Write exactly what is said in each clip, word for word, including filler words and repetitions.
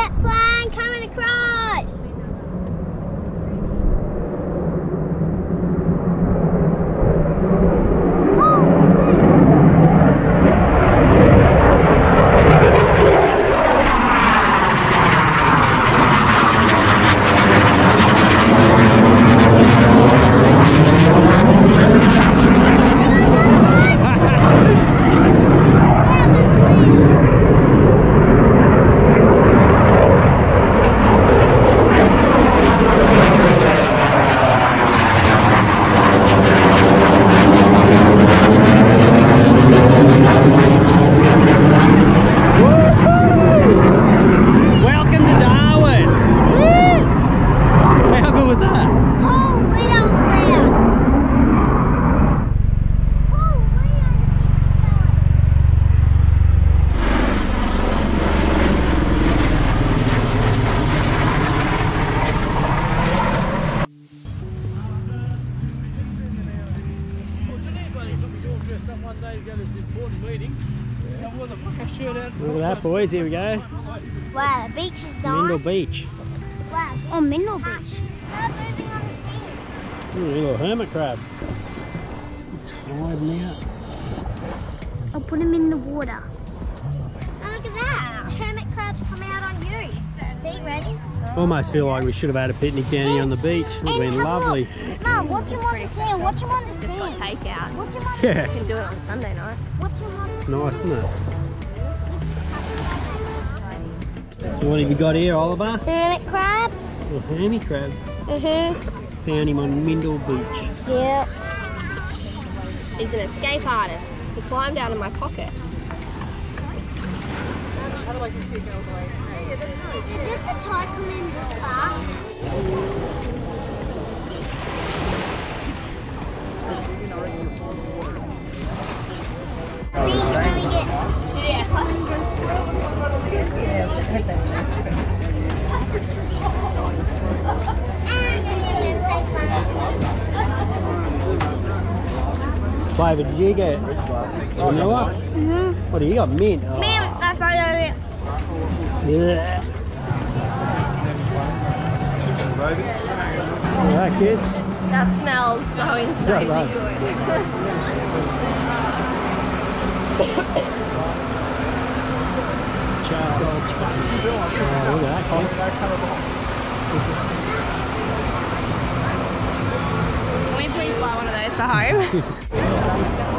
jet plane coming across. Look at that, boys. Here we go. Wow, the beach is nice. Mindil Beach. Wow. Oh, Mindil Beach. Start moving on the sea. Ooh, little hermit crab. It's hiding out. I'll put him in the water. Oh, look at that. Hermit crabs come out on you. See, ready? Almost feel like we should have had a picnic down here on the beach. It would have been lovely. Mum, watch him on the sand. Watch him on the Just got sand. takeout. Watch him on the Yeah. You can do it on Sunday night. Watch him on the Nice, isn't it? So what have you got here, Oliver? hermit crab. A hermit crab. Mm-hmm. Found him on Mindil Beach. Yeah. He's an escape artist. He climbed out of my pocket. Did the tide come in this far? Me, you're gonna get... Flavour did you get? Vanilla? Mm-hmm. What do you got? Mint? Oh. Ma'am, I followed it. Yeah. Look at that, kids. That smells so insanely right. good. Charcoal sponge. Oh, look at that, kids. Can we please buy one of those for home?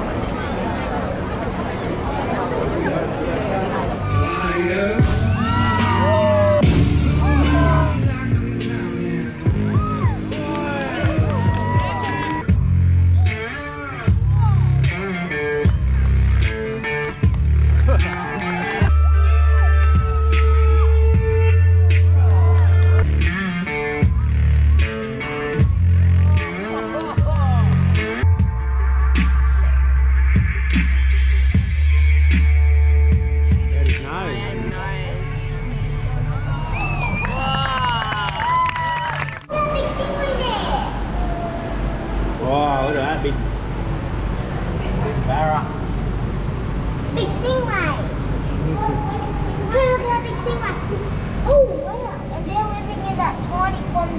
Wow, look at that big, big barra. Big stingray. Look at that big stingray. Oh, wow. And they're living in that tiny pond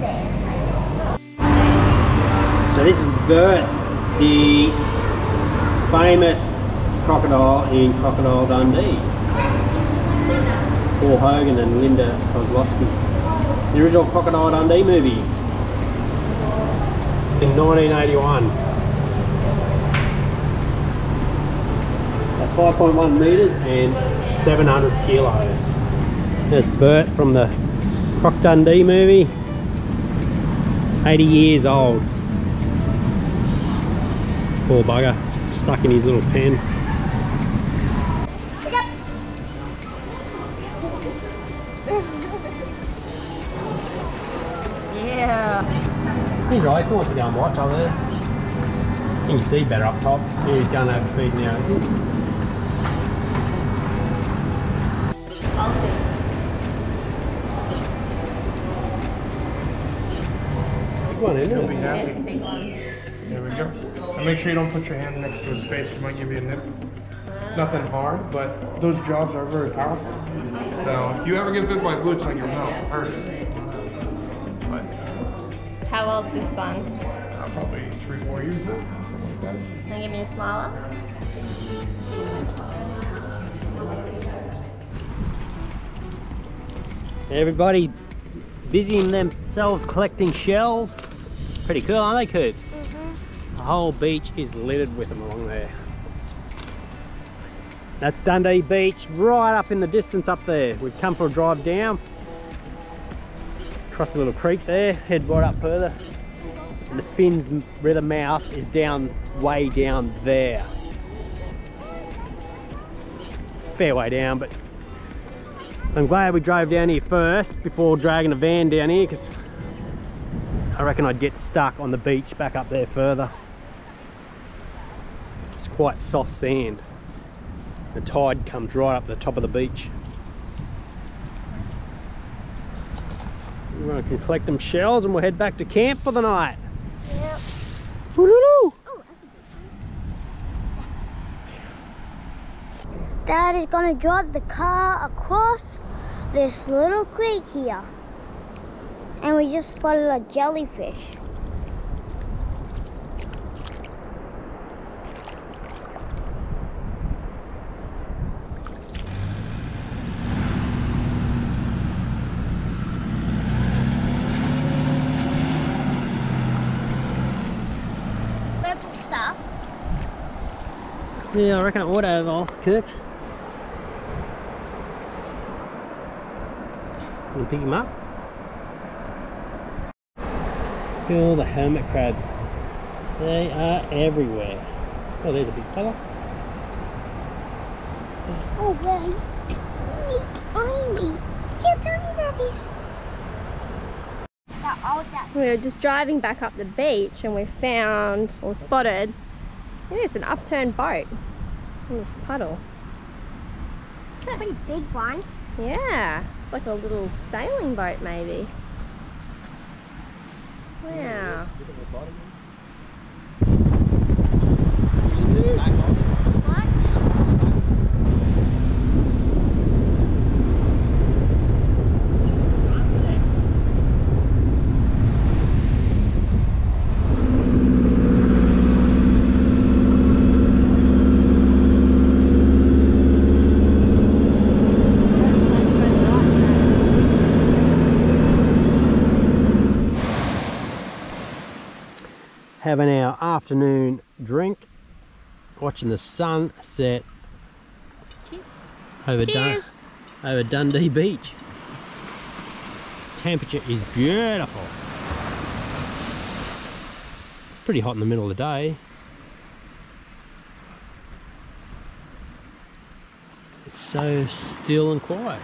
there. So this is Bert, the famous crocodile in Crocodile Dundee. Paul Hogan and Linda Kozlowski. The original Crocodile Dundee movie in nineteen eighty-one. At five point one metres and seven hundred kilos. That's Bert from the Croc Dundee movie. eighty years old. Poor bugger, stuck in his little pen. Yeah. He's right, he wants to go and watch over there. You can see better up top. Here he's going over feed now. I'll see. Good one, isn't He'll be it? happy. It's a big one. There we go. And make sure you don't put your hand next to his face, he might give you a nip. Ah. nothing hard, but those jaws are very powerful. So if you ever get bit by a blue tongue, you'll know. Hurt. But How old's this one? uh, probably three, four years now, something like that. Can you give me a smiler? Everybody busying themselves collecting shells. Pretty cool, aren't they, Coops? Mm-hmm. The whole beach is littered with them along there. That's Dundee Beach, right up in the distance up there. We've come for a drive down. Cross a little creek there, head right up further. And the Finns River mouth is down, way down there. Fair way down, but I'm glad we drove down here first before dragging a van down here, because I reckon I'd get stuck on the beach back up there further. It's quite soft sand. The tide comes right up the top of the beach. We're going to collect them shells and we'll head back to camp for the night. Yep. Woo-hoo-hoo! Oh, Dad is going to drive the car across this little creek here. And we just spotted a jellyfish. Purple stuff. Yeah, I reckon it would have all cooked. You pick him up? Look at all the hermit crabs. They are everywhere. Oh, there's a big fella. Oh, well, he's tiny, tiny. How tiny that is. That, oh, that. We were just driving back up the beach and we found, or spotted, I think it's an upturned boat in this puddle. A pretty big one. Yeah, it's like a little sailing boat maybe. Wow. What? Having our afternoon drink, watching the sun set Cheers. over, Dun Cheers. over Dundee Beach. Temperature is beautiful. Pretty hot in the middle of the day. It's so still and quiet.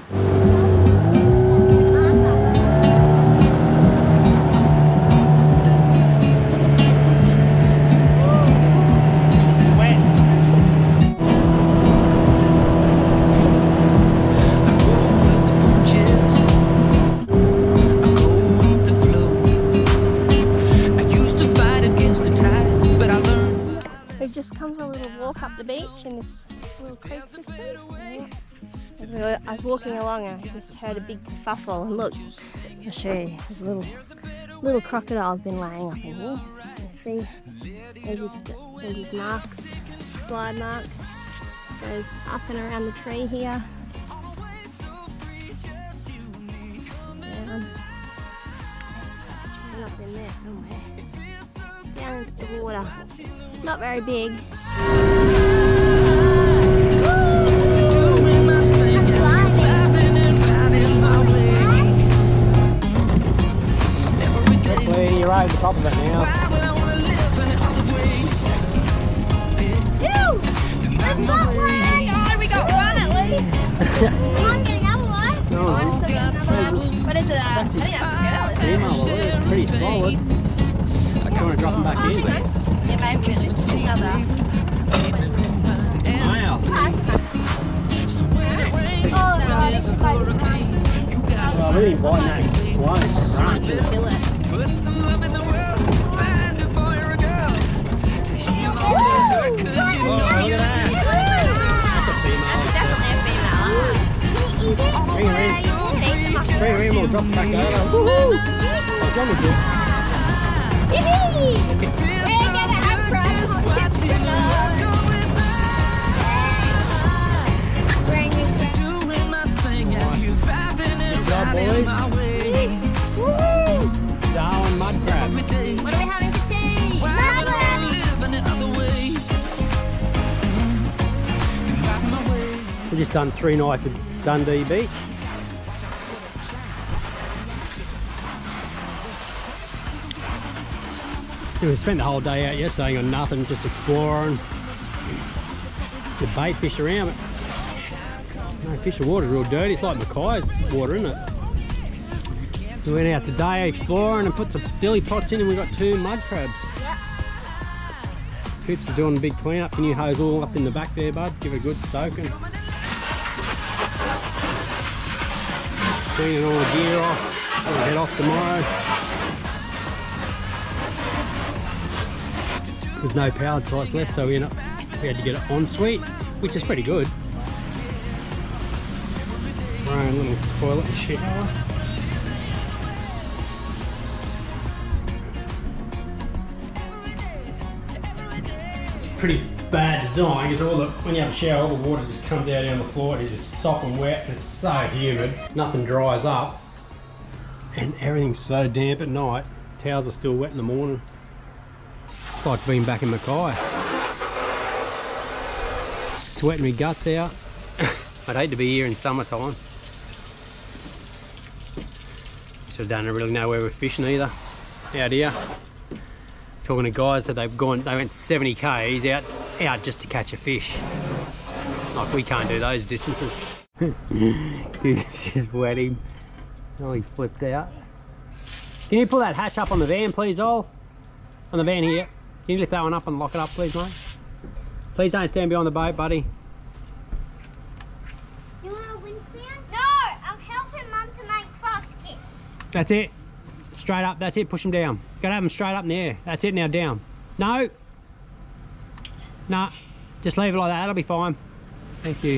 Just come for a little walk up the beach in this little creek system. Yeah. I was walking along and I just heard a big kerfuffle, and look, I'll show you, there's a little little crocodile's been laying up in here. You see, there's his, there's his marks, slide marks, goes up and around the tree here. Down. Just ran up in there somewhere. Down into the water. Not very big. Hopefully you're right at the top of it now. Ew! There's not one! Oh, we got one at least! I'm getting another one. No, One's getting another one. What is it? Uh, I think that's a girl, isn't it? it's pretty solid. I want to drop them back in. Yeah, maybe we should another. Wow. Oh, God, this is like Well, I'm really biting that one. Right. Kill it. Oh, look at that. Drop back over. Woohoo! Oh, John will do it. Yippee! We're gonna have fun. Good job, boys. Darwin mud crab. What are we having for tea? We've just done three nights at Dundee Beach. Yeah, we spent the whole day out yesterday on nothing, just exploring. The bait fish around, but no fish. The water's real dirty. It's like Mackay's water, isn't it? We went out today exploring and put some dilly pots in, and we got two mud crabs. Yep. Coops are doing a big clean up. Can you hose all up in the back there, bud? Give it a good soaking. Cleaning all the gear off. We'll head off tomorrow. There's no powered sites left, so we, ended up, we had to get it en suite, which is pretty good. Our own little toilet and shower. Pretty bad design because all the, when you have a shower, all the water just comes out on the floor. It's just soft and wet. And it's so humid. Nothing dries up, and everything's so damp at night. Towels are still wet in the morning. It's like being back in Mackay. Sweating my guts out. I'd hate to be here in summertime. So don't really know where we're fishing either. Out here. Talking to guys that they've gone, they went seventy K's out, out just to catch a fish. Like we can't do those distances. Just wet him. Oh, he flipped out. Can you pull that hatch up on the van, please, Ol? On the van here. Can you lift that one up and lock it up, please, mate? Please don't stand behind the boat, buddy. You want a wind stand? No, I'm helping Mum to make baskets. That's it. Straight up, that's it, push them down. Gotta have them straight up in the air. That's it, now down. No. No. Just leave it like that, that'll be fine. Thank you.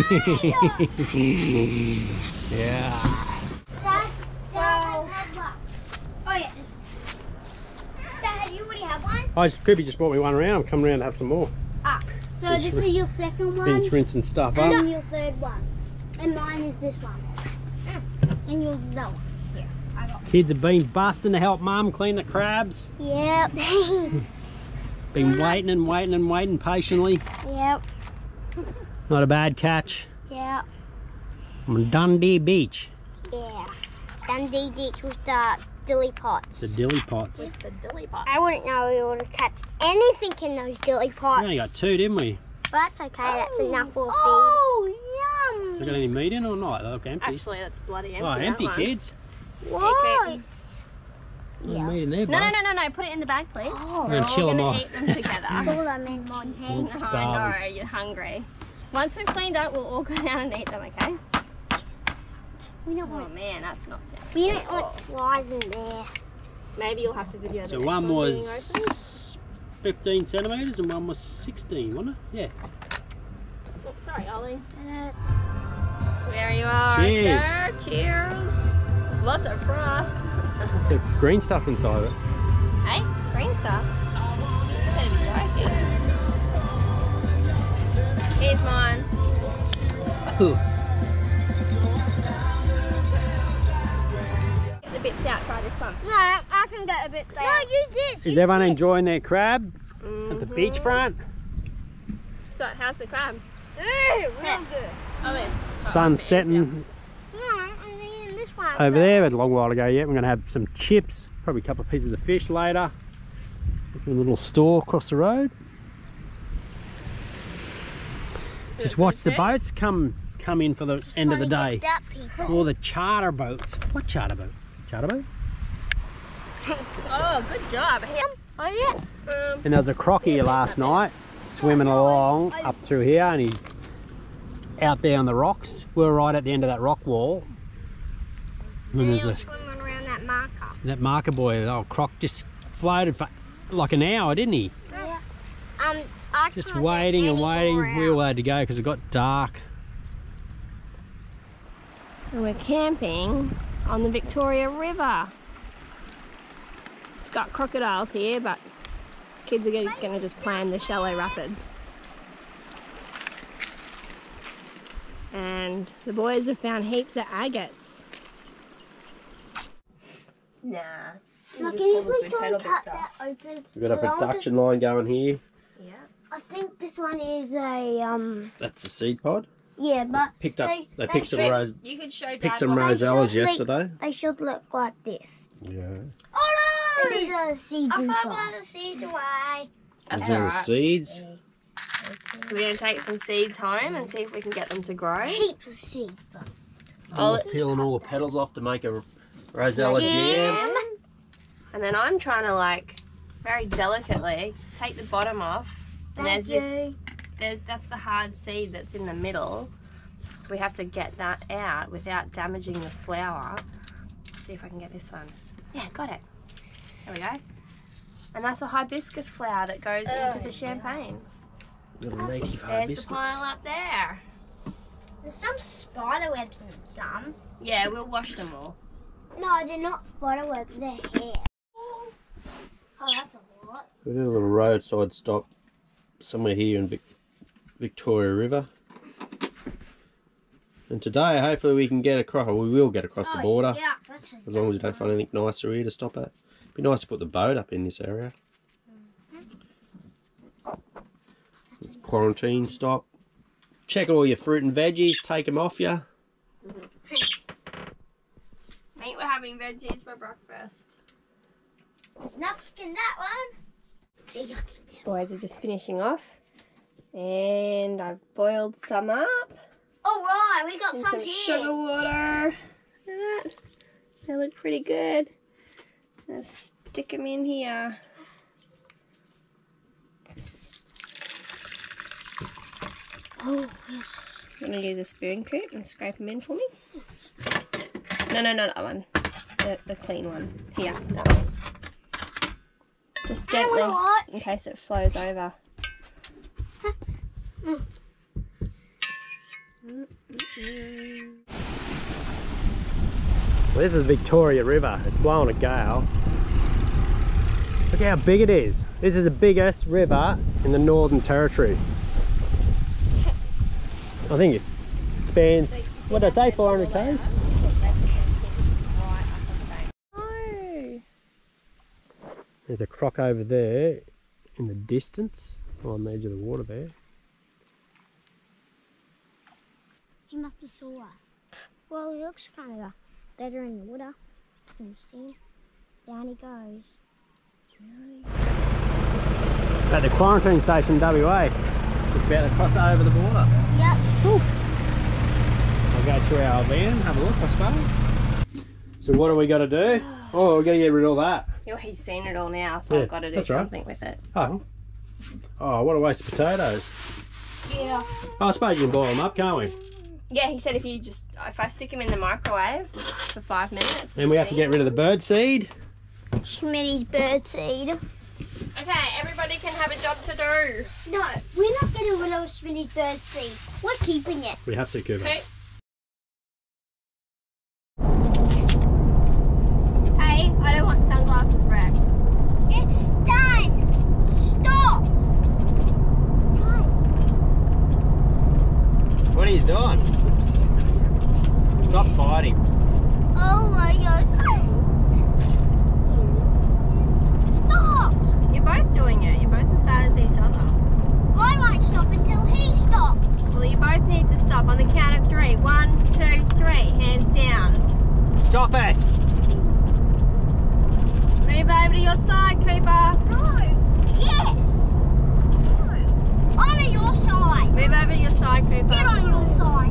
Yeah. Dad, Dad had one. Oh yeah. Dad, you already have one? I just, Creepy just brought me one around. I'm coming around to have some more. Ah, so Finish this rin- is your second one? Finish rinsing stuff And up. then your third one. And mine is this one. Mm. And yours is that one. Here, I got Kids have been busting to help Mum clean the crabs. Yep. Been waiting and waiting and waiting patiently. Yep. Not a bad catch. Yep. On Dundee Beach. Yeah. Dundee Beach with the dilly pots. The dilly pots. With the dilly pot. I wouldn't know we would have catched anything in those dilly pots. We only got two, didn't we? But that's okay, that's enough for a feed. Oh, We yum! got any meat in or not? They look empty. Actually, that's bloody empty. Oh, that empty, one. kids. What? No Yeah. meat in there, No, no, bud. no, no, no. Put it in the bag, please. Oh. We're gonna We're chill all them gonna off. eat them together. That's all I mean, Mon. Hey. We'll Oh, starve no, you're hungry. Once we've cleaned up, we'll all go down and eat them, okay? We don't Oh want. man, that's not sound. We don't want flies in there. Maybe you'll have to video the So next one one being was open. fifteen centimetres and one was sixteen, wasn't it? Yeah. Oh, sorry, Ollie. Uh, There you are, Cheers. sir. Cheers. Lots of froth. It's a green stuff inside of it. Hey, green stuff. Better be joking. Here's mine. Ooh. Get the bits out. Try this one. no, I can get a bit there. No, use this. Is everyone enjoying their crab at the Mhm. beachfront? So, how's the crab? Ooh, real good. Oh, yeah. Sun setting No, I'm eating this one. over there. We had a long while to go yet. We're going to have some chips, probably a couple of pieces of fish later. A little store across the road. Just watch the boats come come in for the end of the day. That piece. All the charter boats. What charter boat? Charter boat? Oh, good job. Here. Oh yeah. Um, And there was a croc here last night, swimming along up through here, and he's out there on the rocks. We're right at the end of that rock wall. And there's a, Swimming around that marker. that marker buoy, the old croc just floated for like an hour, didn't he? Yeah. Um, I Just can't waiting get and any waiting. more We out. all had to go because it got dark. we're camping on the Victoria River. It's got crocodiles here, but kids are going to just plan the shallow rapids. And the boys have found heaps of agates. Nah. Now, can you please try and cut that open? We've got a production line going here. Yeah. I think this one is a um. That's the seed pod. Yeah, but Picked up. They, They, they picked some should- rose. You could show Dad Picked some what they rosellas should look- yesterday. They should look like this. Yeah. Oh no! These are the seeds I inside. found the seeds away. That's These are the alright. seeds. So we're going to take some seeds home and see if we can get them to grow. Heaps of seeds. I'll- I'm peeling all the petals off to make a rosella jam. Jam. And then I'm trying to, like, very delicately take the bottom off. And Thank there's you. this, there's, that's the hard seed that's in the middle. So we have to get that out without damaging the flower. Let's see if I can get this one. Yeah, got it. There we go. And that's a hibiscus flower that goes into the champagne. Little native There's the hibiscus. pile up there. There's some spider webs in some. Yeah, we'll wash them all. No, they're not spider webs. They're hair. Oh, that's a lot. We did a little roadside stop somewhere here in Vic Victoria River. And today, hopefully, we can get across. Or we will get across the border. Oh, yeah, that's a As long as we don't find anything nicer here to stop at. Be nice to put the boat up in this area. Quarantine stop. Check all your fruit and veggies. Take them off you. Mate, we're having veggies for breakfast. There's nothing in that one. Boys are just finishing off. And I've boiled some up. Alright, we got And some, some here. sugar water. Look at that. They look pretty good. Let's stick them in here. Oh, yes. I'm going to use a spoon coop and scrape them in for me. No, no, no, that one. The, the clean one. Here, that one. Just gently, watch. in case it flows over. Well, this is the Victoria River. It's blowing a gale. Look how big it is. This is the biggest river in the Northern Territory. I think it spans, what did I say, four hundred k's? No. There's a croc over there in the distance, on the edge of the water there. He must have saw us. Well, he looks kind of better in the water. Can you see? Down he goes. At the quarantine station, W A. Just about to cross over the border. Yep. Whew. I'll go through our van, have a look, I suppose. So what do we got to do? Oh, we've got to get rid of all that. Well, he's seen it all now, so Yeah, I've got to do that's right. something with it. Oh. Oh, what a waste of potatoes. Yeah. Oh, I suppose you can boil them up, can't we? Yeah, he said if you just, if I stick him in the microwave for five minutes. And we have to get rid of the bird seed. Schmitty's bird seed. Okay, everybody can have a job to do. No, we're not getting rid of Schmitty's bird seed. We're keeping it. We have to, Cooper. Okay. Hey, I don't want sunglasses wrapped. It's done. Stop. What are you doing? Stop fighting. Oh my gosh. Stop. You're both doing it. You're both as bad as each other. I won't stop until he stops. Well, you both need to stop on the count of three. One, two, three. Hands down. Stop it! Move over to your side, Cooper. No. Yes. No. I'm at your side. Move over to your side, Cooper. Get on your side.